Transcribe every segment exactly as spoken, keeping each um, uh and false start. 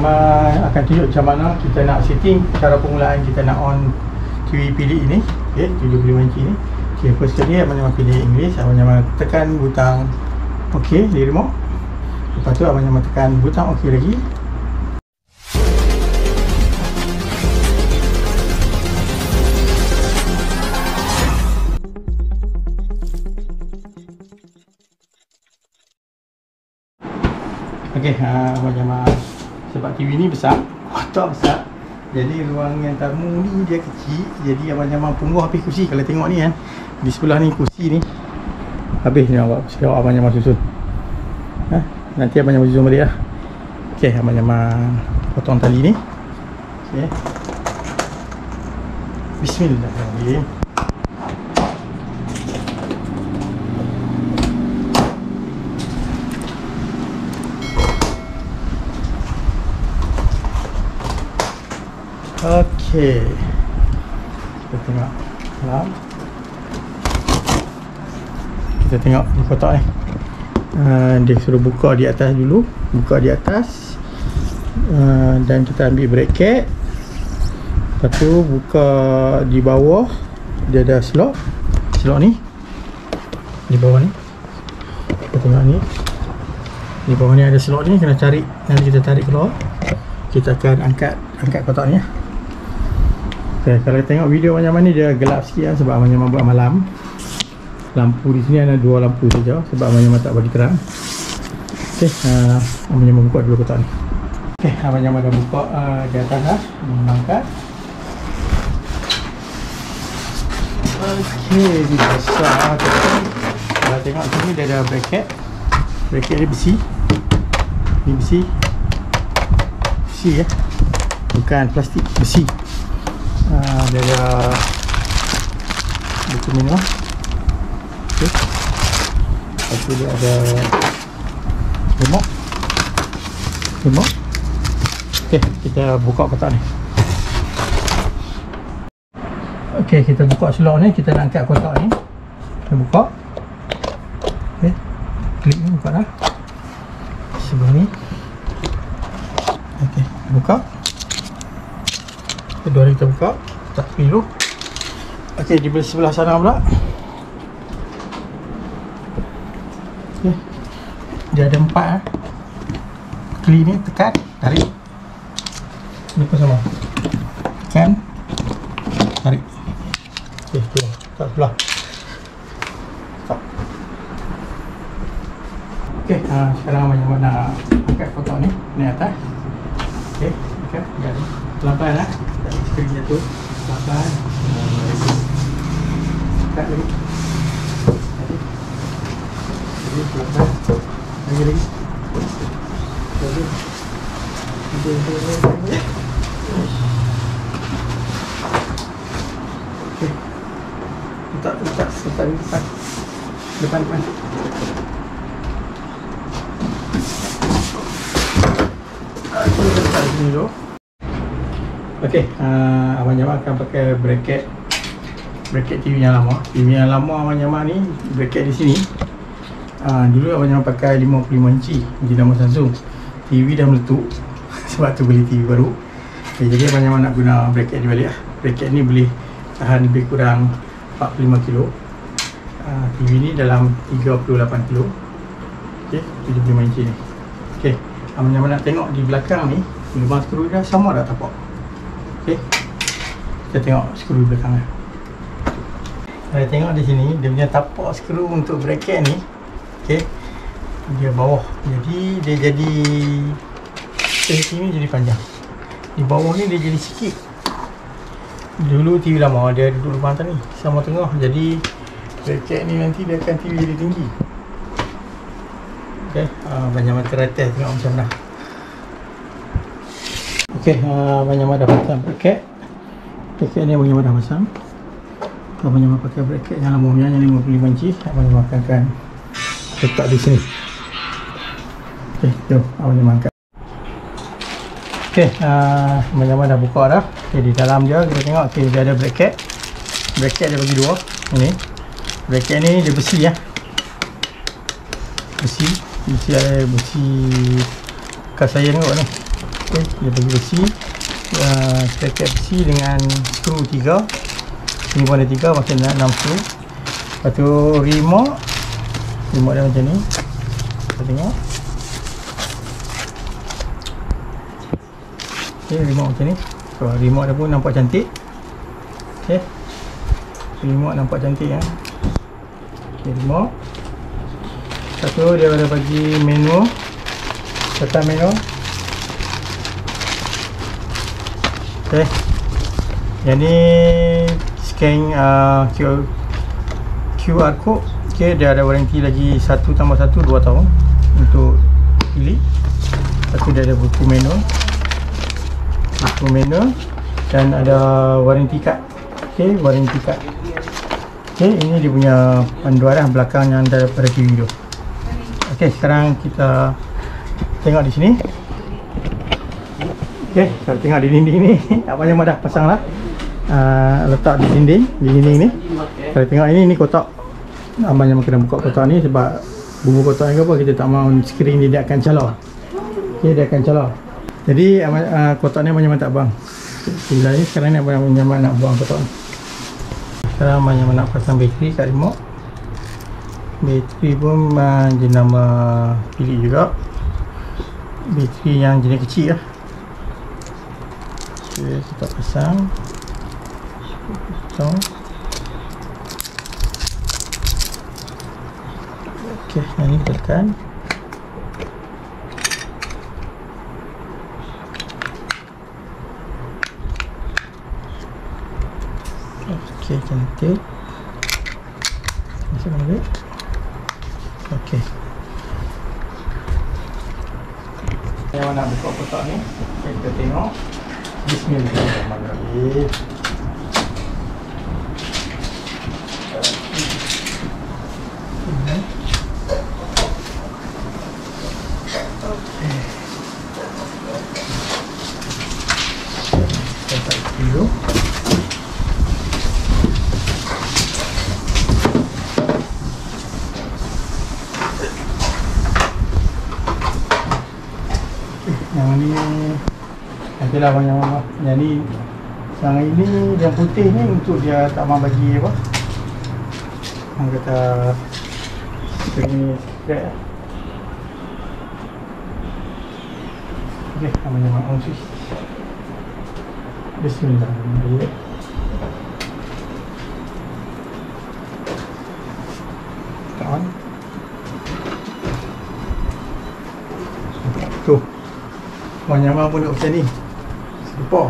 Akan tunjuk macam mana kita nak setting cara permulaan kita nak on T V P D ini, okay, tujuh puluh lima inci ni. Okay, first sekali Abang Jamal pilih English, Abang Jamal tekan butang OK di remote. Lepas tu Abang Jamal tekan butang OK lagi. Okey, uh, Abang Jamal, sebab T V ni besar, kotak besar, jadi ruangan tamu ni dia kecil. Jadi Abang Jamal pungguh habis kursi. Kalau tengok ni kan, di sebelah ni kursi ni habis ni awak, sekarang Abang Jamal susun. Ha? Nanti Abang Jamal susun balik lah. Okey, Abang Jamal potong tali ni. Okey, bismillahirrahmanirrahim. Okey, kita tengok dalam. Kita tengok di kotak ni. Uh, dia suruh buka di atas dulu, buka di atas, uh, dan kita ambil bracket. Lepas tu buka di bawah, dia ada slot. Slot ni di bawah ni. Kita tengok ni. Di bawah ni ada slot ni, kena cari. Nanti kita tarik keluar. Kita akan angkat angkat kotak ni. Okay, kalau tengok video macam mana ni dia gelap sikit kan, sebab Abang Jamal buat malam. Lampu di sini ada dua lampu saja sebab Abang Jamal tak bagi terang. Okey, uh, Abang Jamal buka dulu kotak ni. Okey, Abang Jamal dah buka uh, di atas dah, mengangkat. Okey, ni besar. Kalau tengok sini dia ada bracket. Bracket ni besi. Ni besi. Besi ya. Bukan plastik, besi. Uh, dia ada buku minum. Okay. Lepas tu dia ada remote. Remote. Ok, kita buka kotak ni. Ok, kita buka slot ni. Kita nak angkat kotak ni. Kita buka. Ok, klik ni, buka dah. Sebelah ni. Ok, buka. Kedua ni kita buka. Tak pilih. Ok, di sebelah sana pula. Okay. Dia ada empat eh. Klik ni, tekan, tarik. Ni pun sama. Tekan, tarik. Ok, tu tak sebelah. Stop. Ok, uh, sekarang Abang Jamal nak angkat kotak ni, ni atas. Ok, angkat, jadi pelan-pelan lah. Tak ada skrin jatuh. Pelan-pelan. Angkat lagi. Lagi pelan-pelan. Lagi lagi. Lagi. Lagi lagi lagi. Okey. Letak letak letak di depan. Depan depan. Okey, letak sini dulu. Okey, uh, Abang Jamal akan pakai bracket. Bracket T V yang lama. T V yang lama Abang Jamal ni bracket di sini. Uh, dulu Abang Jamal pakai lima puluh lima inci di nama Samsung. T V dah meletup sebab tu beli T V baru. Okay, jadi Abang Jamal nak guna bracket ni balik lah. Bracket ni boleh tahan lebih kurang empat puluh lima kilo. uh, T V ni dalam tiga puluh lapan kilo. Ok, tujuh puluh lima inci ni. Ok, Abang Jamal nak tengok di belakang ni lubang skru dah sama dah tapak. Ok, kita tengok skru belakang lah. Kalau tengok di sini, dia punya tapak skru untuk bracket ni, ok, dia bawah. Jadi dia jadi dari sini jadi panjang. Di bawah ni dia jadi sikit. Dulu T V lama dia duduk lubang atas ni, sama tengah. Jadi bracket ni nanti dia akan T V dia tinggi. Ok, uh, Abang Jamal teratas tengok macam mana. Ok, uh, Abang Jamal dah pasang bracket. Bracket ni Abang Jamal dah pasang. Abang Jamal pakai bracket yang lama punya, yang lima puluh lima inci. Abang Jamal akan letak di sini. Ok, jom Abang Jamal angkat. Ok, uh, Abang Jamal dah buka dah. Ok, di dalam dia kita tengok, ok, dia ada bracket. Bracket dia bagi dua. Ini bracket ni dia besi ya. Besi, besi ada besi bekas saya tengok ni. Okay, dia bagi besi, uh, bracket besi dengan skru tiga, sini pun ada tiga, maksud enam skru. Lepas tu remote, remote dia macam ni, kita tengok. Okay, remote macam ni. So, remote dia pun nampak cantik. Okay, remote nampak cantik ya. Okay, remote. Satu dia ada bagi menu, serta menu. Okay, yang ni scan uh, Q R code. Okay, dia ada warranty lagi satu tambah satu dua tahun untuk pilih. Lepas tu dia ada buku manual, buku manual dan ada warranty card. Okay, warranty card. Okay, ini dia punya panduan lah belakang yang daripada T V tu. Okay, sekarang kita tengok di sini. Okay, kalau tengok di dinding ni, Abang Jamal dah pasang lah, uh, letak di dinding, di dinding ni. Kalau tengok ini, ni kotak. Abang Jamal kena buka kotak ni sebab bumbu kotak ni ke apa, kita tak mahu skrin ni dia akan calar. Okay, dia akan calar. Jadi uh, kotak ni Abang Jamal tak buang. Bila ni sekarang ni Abang Jamal nak buang kotak ni. Sekarang Abang Jamal nak pasang bateri kat remote. Bateri pun uh, jenama pilih juga. Bateri yang jenis kecil lah. Okay, kita pasang. Pasang. Okay, yang ni kita tekan. Okay, cantik. Masuk balik. Okay. Yang nak buka kotak ni, okay, kita tengok. Bismillahirrahmanirrahim. Okay. Kita tarik dulu. Yang ni nantilah Abang Jamal. Yang ni, yang ini yang putih ni untuk dia tak mahu bagi apa, orang kata ini secret lah. Ok, Abang Jamal on switch. Bismillahirrahmanirrahim. Kita on. Tu Abang Jamal pun duduk macam ni. Lupa.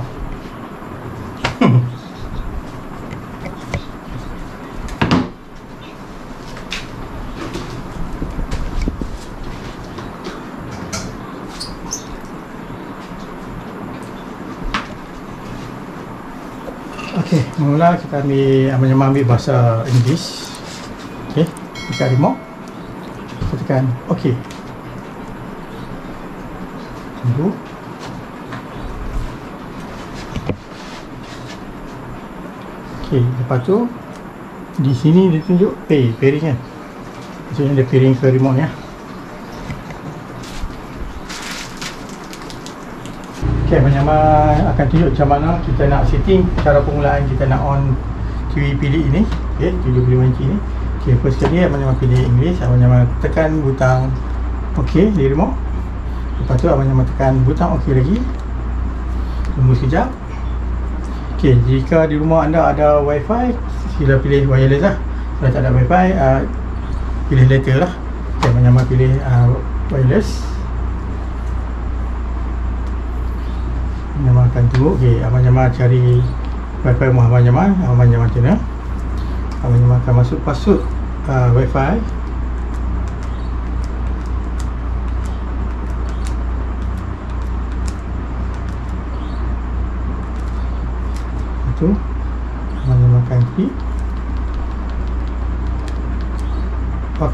Okey, mula kita ambil Abang Jamal ambil bahasa English. Okey, tekan remote. Kita tekan okey. Tunggu. Okay, lepas tu di sini dia tunjuk pay, pairing kan. Maksudnya dia pairing ke remote ya. Okay, Abang Jamal akan tunjuk macam mana kita nak setting cara permulaan kita nak on T V pilih ini. Okay, tujuh puluh lima inci ni. Okay, first sekali Abang Jamal pilih English. Abang Jamal tekan butang OK di remote. Lepas tu Abang Jamal tekan butang OK lagi. Tunggu sekejap. Ok, jika di rumah anda ada wifi, sila pilih wireless lah. Kalau tak ada wifi, uh, pilih data lah. Ok, Abang Jamal pilih uh, wireless. Abang Jamal akan tunggu. Ok, Abang Jamal cari wifi rumah Abang Jamal. Abang Jamal macam mana? Abang Jamal akan masuk password uh, wifi. Tu Abang Jamal akan klik OK.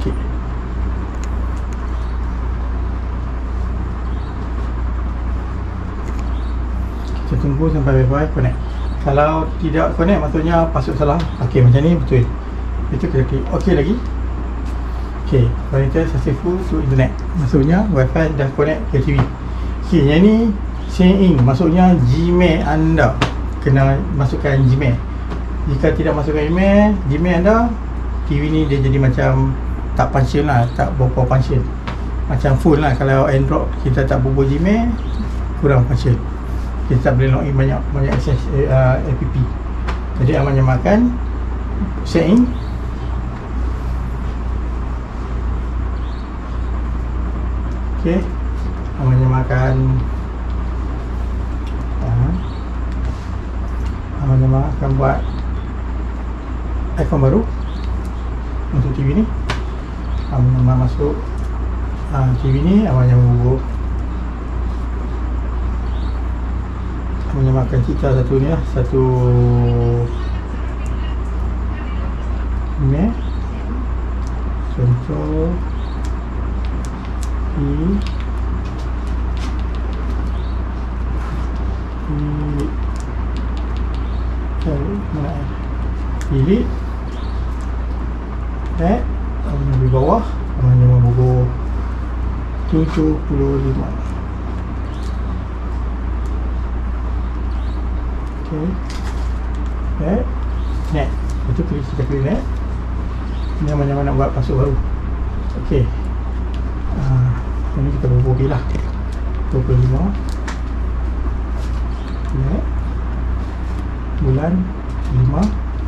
Kita tunggu sampai wifi connect. Kalau tidak connect maksudnya password salah. OK, macam ni betul. Itu kita klik OK lagi. OK, connected successful to internet. Maksudnya wifi dah connect ke T V. OK, yang ni sign in, maksudnya Gmail anda kena masukkan Gmail. Jika tidak masukkan email Gmail anda, T V ni dia jadi macam tak function lah, tak berapa function, macam full lah. Kalau Android kita tak bubuh Gmail, kurang function, kita tak boleh login banyak banyak akses uh, app. Jadi Abang nyamakan sign in. Okey, Abang nyamakan uh, Abang nyamakan buat icon baru untuk T V ni. Abang nyamakan masuk uh, T V ni, Abang nyamakan bubuh, menyamakan kita satu ni lah, satu email. Contoh I I mana eh pilih eh abang di bawah, abang nama buku tujuh puluh lima. Okay. Net. Net. Itu klik, kita klik net. Ini yang mana nak buat password baru. Okey. Ah, uh, ini kita bubuh lah. dua puluh lima. Net. Bulan lima.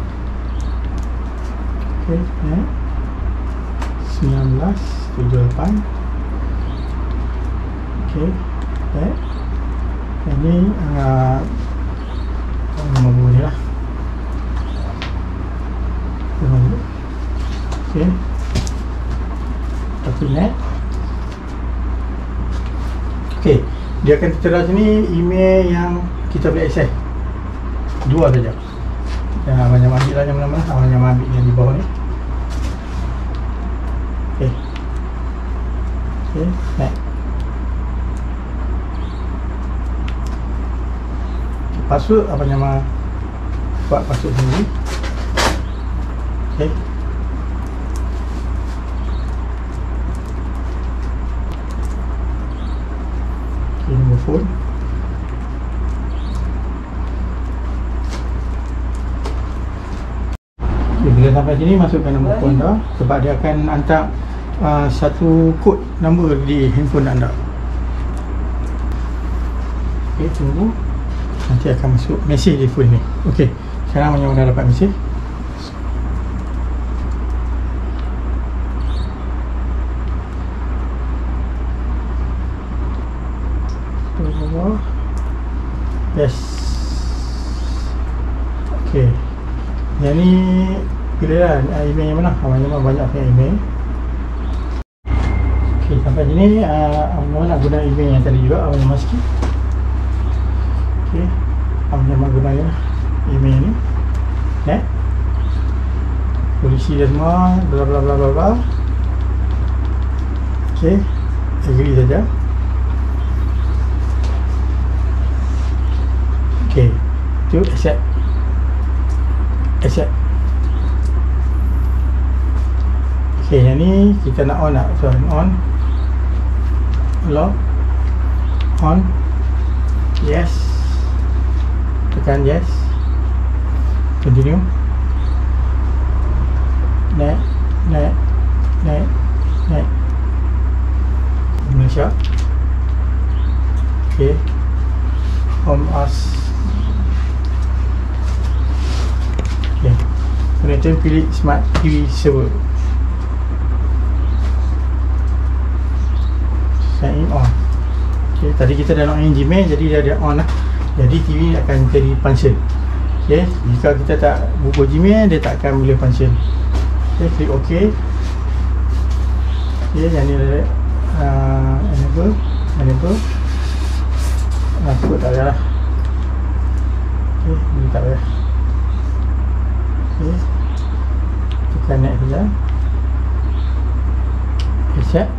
Okey, net. sembilan belas tujuh puluh lapan. Okey. Net. Ini uh, nama buku ni lah. Ok, tapi net. Ok, dia akan tertera sini email yang kita boleh akses dua saja. Dan abang jangan ambil lah yang mana-mana, abang jangan ambil yang di bawah ni. Ok, ok, net. Password apa nama buat password sendiri. Okey. Okay, nombor phone. Okay, bila sampai sini masukkan nombor phone dah, sebab dia akan hantar uh, satu kod nombor di handphone anda. Okey, tunggu. Nanti akan masuk mesej di phone ni. Okey, sekarang Abang dah dapat mesej. Yes. Okey. Yang ni pilih lah email yang mana. Abang memang banyak punya email. Okey, sampai sini uh, Abang nak guna email yang tadi juga. Abang masuk. Okey, Abang nak gunakan email ni. Net. Polisi dia semua, bla bla bla bla bla. Okey, agree saja. Okey, tu accept. Accept. Okey, yang ni kita nak on tak? So, on. Log. On. Yes. Tekan yes. Continue. Net. Net. Net. Net. Malaysia. Okay. Home us. Okay. Kemudian pilih Smart T V Server. Sign in on. Okay. Tadi kita dah login Gmail, jadi dia ada on lah. Jadi T V akan jadi function. Okay. Jika kita tak buka Gmail, dia tak akan boleh function. Okay. Klik OK. Okay. Yang ni ada uh, enable. Enable. Aku tak ada lah. Okay. Ini tak ada. Okay. Tekan next saja. Accept.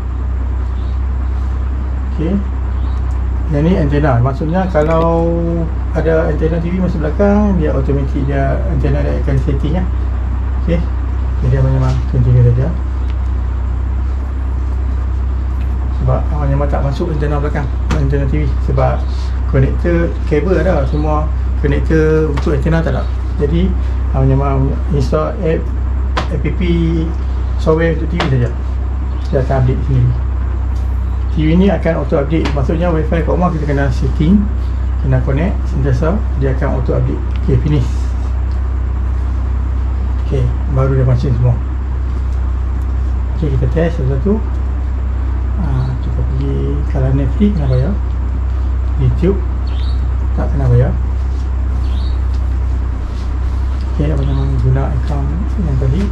Okay. Yang ni antena. Maksudnya kalau ada antena T V masa belakang, dia automatik dia antena dia akan setting lah. Okay. Jadi memang continue saja. Sebab memang tak masuk antena belakang, antena T V. Sebab konektor kabel ada, semua konektor untuk antena tak ada. Jadi Abang Jamal install app app software untuk T V saja, dia akan update sendiri. T V ni akan auto update, maksudnya wifi kat rumah kita kena setting, kena connect sentiasa, dia akan auto update. Ok, finish. Ok, baru dia function semua. Ok, kita test satu-satu. ha, Kita pergi, kalau Netflix kena bayar, YouTube tak kena bayar. Ok, Abang Jamal guna akaun yang tadi.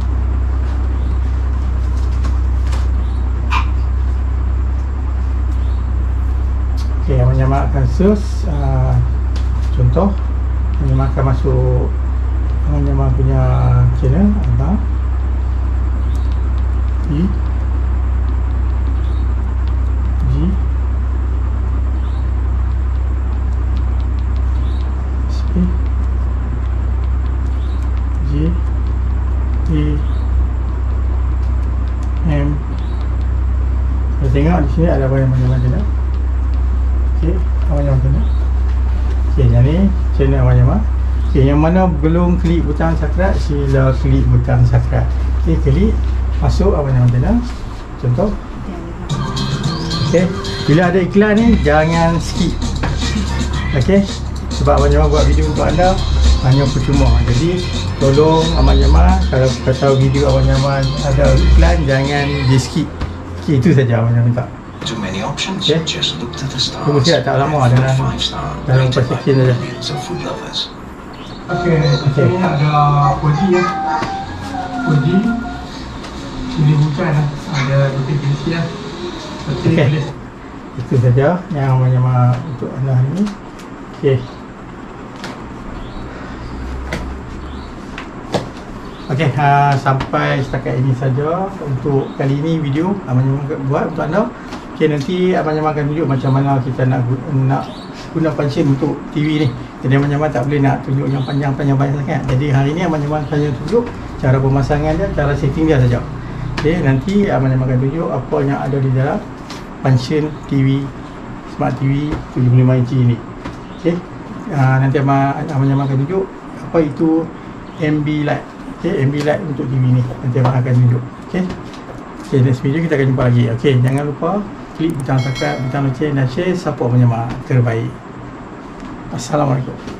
Ok, Abang Jamal akan search uh, contoh, Abang Jamal akan masuk Abang Jamal punya channel Abang G G SP J A M. Kita tengok di sini ada Abang Jamal channel. Ok, Abang Jamal channel. Ok, yang ni channel Abang Jamal. Ok, yang mana belum klik butang subscribe, sila klik butang subscribe. Ok, klik, masuk Abang Jamal channel. Contoh. Ok, bila ada iklan ni jangan skip. Ok, sebab Abang Jamal buat video untuk anda hanya percuma. Jadi tolong Abang Jamal, kalau kita tahu video Abang Jamal ada iklan, jangan di skip. Ok, itu saja Abang Jamal minta. Okay. Tunggu siap, tak lama dalam dalam empat sekian saja. Okay, okay. Ini ada four G ya, four G ini bukan lah, ada notifikasi lah. Okay, itu saja yang Abang Jamal untuk anda hari ini. Okay. Ok, uh, sampai setakat ini saja untuk kali ini video Abang Jamal buat untuk anda. Ok, nanti Abang Jamal akan tunjuk macam mana kita nak nak guna function untuk T V ni. Jadi Abang Jamal tak boleh nak tunjuk yang panjang-panjang banyak sangat. Jadi hari ni Abang Jamal hanya tunjuk cara pemasangan dia, cara setting dia saja. Ok, nanti Abang Jamal akan tunjuk apa yang ada di dalam function T V, Smart T V tujuh puluh lima inci ini. Ok, uh, nanti Abang, Abang Jamal akan tunjuk apa itu M B Light. Ok, M B Light untuk T V ni nanti Abang akan tunjuk. Ok, ok, next video kita akan jumpa lagi. Ok, jangan lupa klik butang subscribe, butang loceng dan share, support Abang Jamal terbaik. Assalamualaikum.